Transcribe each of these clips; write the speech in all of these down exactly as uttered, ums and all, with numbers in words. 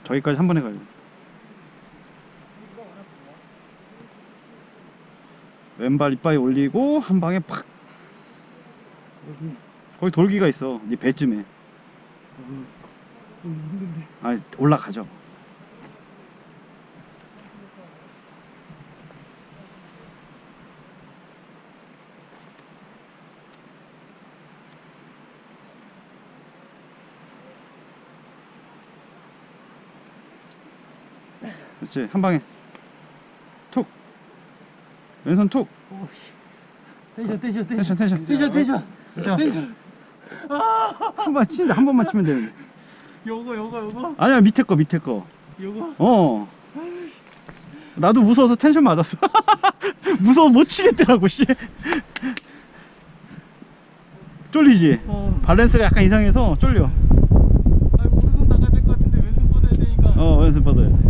저기까지 한 번에 가요. 왼발 이빨이 올리고 한 방에 팍. 거기 돌기가 있어. 네 배쯤에. 아, 올라가죠. 그렇지, 한 방에 툭. 왼손 툭. 텐션 텐션 텐션 텐션 텐션 텐션 텐션. 한 번 치는데 한 번만 치면 되는데. 요거 요거 요거 아니야, 밑에 거 밑에 거. 요거. 어. 나도 무서워서 텐션 맞았어. 무서워 못 치겠더라고 씨. 쫄리지? 어. 밸런스가 약간 이상해서 쫄려. 아 오른손 나가야 될 것 같은데 왼손 뻗어야 되니까. 어, 왼손 뻗어야 돼.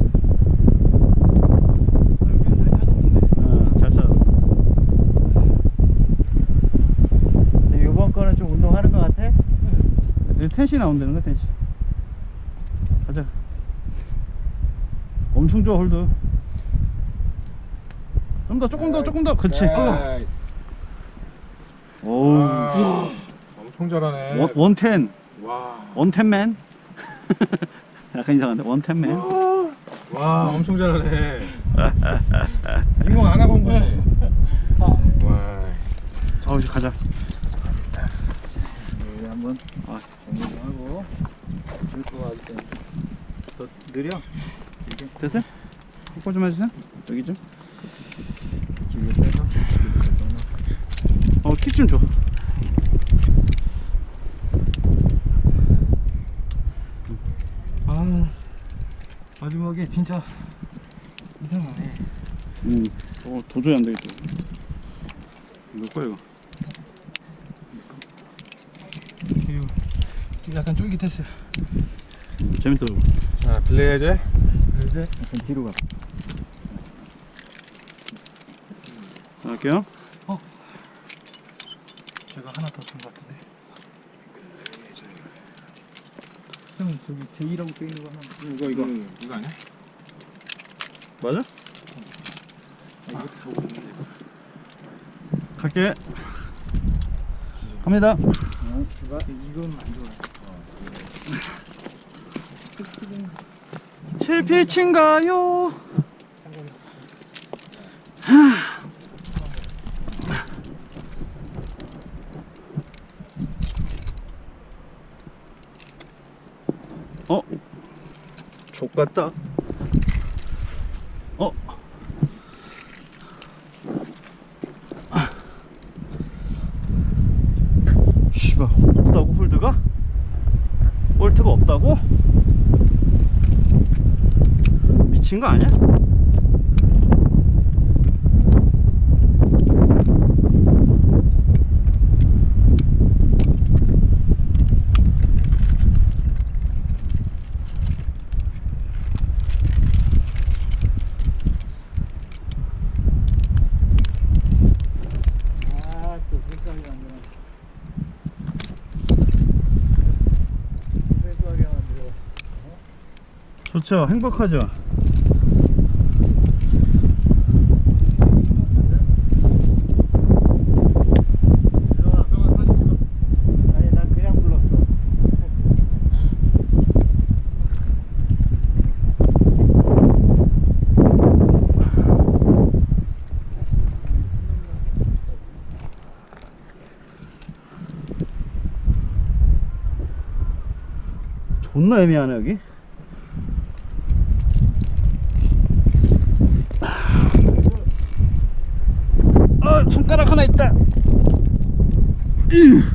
아, 여기는 잘 찾았는데. 어, 잘 찾았어. 이번 거는 좀 운동하는 것 같아? 여기 텐시 나온다는 거야, 텐시. 가자. 엄청 좋아, 홀드. 좀 더, 조금 더, 조금 더. 그치. 나이스. 오우. 와, 엄청 잘하네. 원, 원텐. 와, 원텐맨. 약간 이상한데, 원텐맨. 와, 엄청 잘하네. 운동 안 하고 온 거지? 와, 자, 이제 가자. 여기 한번 아. 정리 좀 하고 줄거 아직 더 느려? 됐어요? 뽀뽀 좀 해주세요. 여기 좀. 길게 빼서 길게 빼서 어, 킥 좀 줘. 아 마지막에 진짜 이상하네. 음, 어, 도저히 안 되겠다. 몇 거야, 이거? 그리고 좀 약간 쫄깃했어요. 음, 재밌더라고. 자, 블레이즈. 그래서 약간 뒤로 가. 자, 할게요. 제가 하나 더 준 것 같은데. 형 저기 제이라고 써 있는 거 하나. 이거, 이거. 이거 아니야? 맞아? 아, 이것도 보고 있는데. 갈게. 갑니다. 어, 출발. 이건 안 좋아요. 칠 피치인가요? 어? 족같다. 어? 씨발, 없다고 홀드가? 볼트가 없다고? 미친 거 아니야? 아, 또 불쌍하게 만드네. 회수하게 만들어. 좋죠. 행복하죠. 아니, 난 그냥 불렀어. 존나 애매하네 여기. 아, 손가락 하나 있다. 으.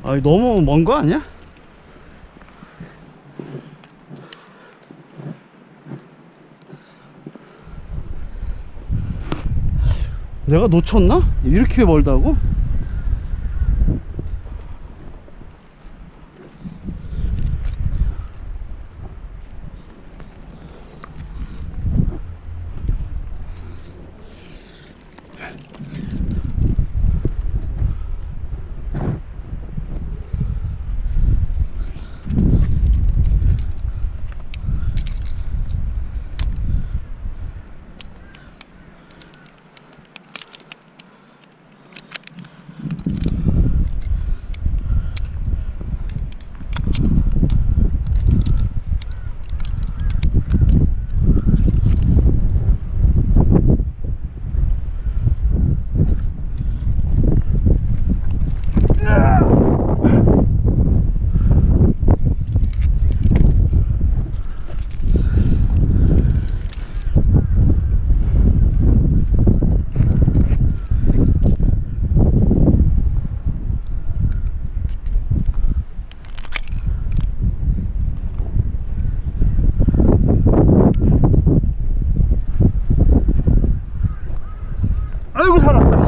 아, 너무 먼 거 아니야? 내가 놓쳤나? 이렇게 멀다고? 아이고 살았다.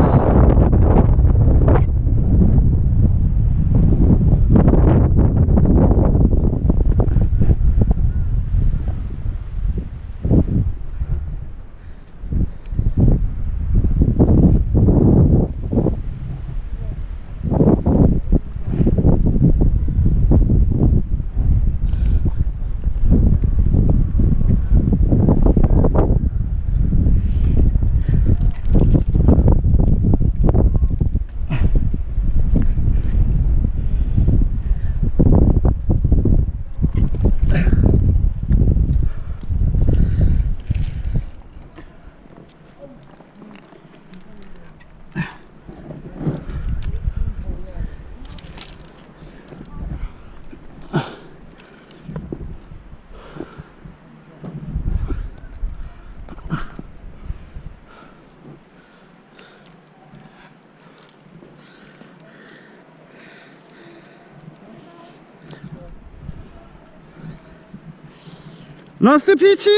라스트 피치.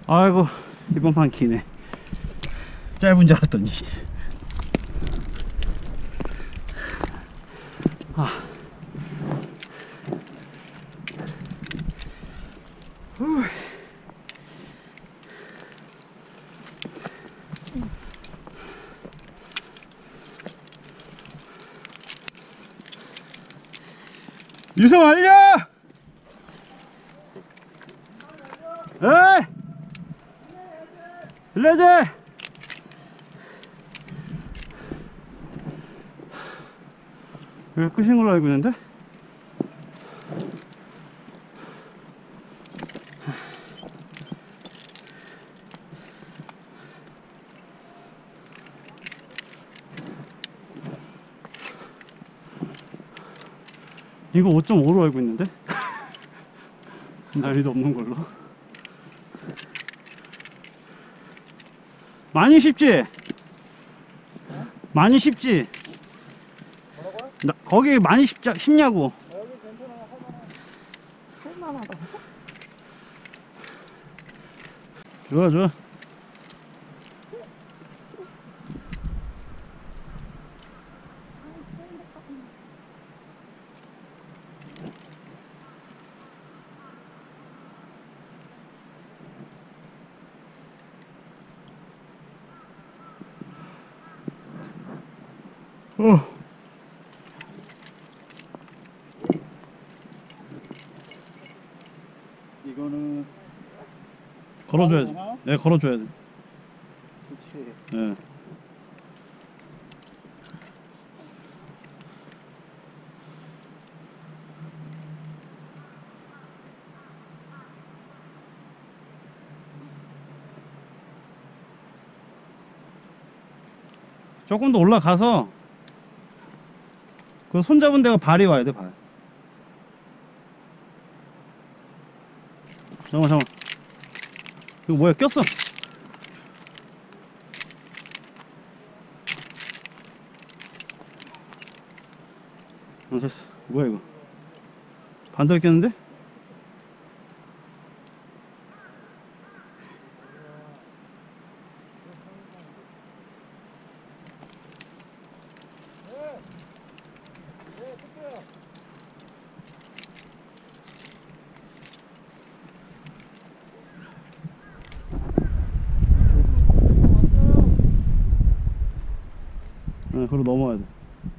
아이고 이번 판 기네. 짧은 줄 알았더니. 아. 후. 유성 완료! 에이! 빌려줘! 여기 끝인 걸로 알고 있는데? 이거 오 점 오로 알고 있는데? 난이도 없는 걸로. 많이 쉽지? 많이 쉽지? 나, 거기 많이 쉽자, 쉽냐고. 할만하다. 좋아 좋아. 어. 이거는 걸어줘야 돼. 하나? 네, 걸어줘야 돼. 그렇지. 네. 조금 더 올라가서 그 손잡은 데가 발이 와야 돼, 발. 잠깐만, 잠깐만. 이거 뭐야, 꼈어. 어, 됐어. 뭐야, 이거. 반대로 꼈는데? 네, 그리고 넘어야 돼.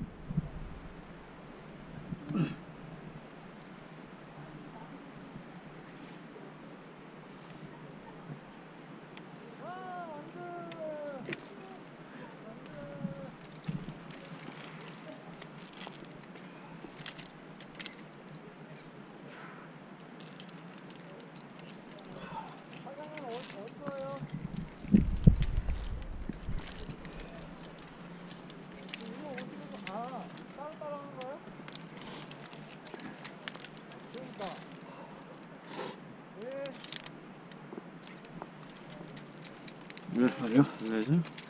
왜, 아니요? 왜지?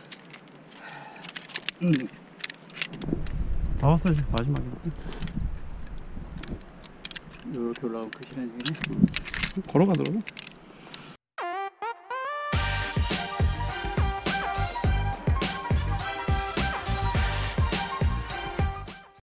음. 다 왔어, 이제. 마지막에. 이렇게 올라가면 끝이네. 걸어가더라고.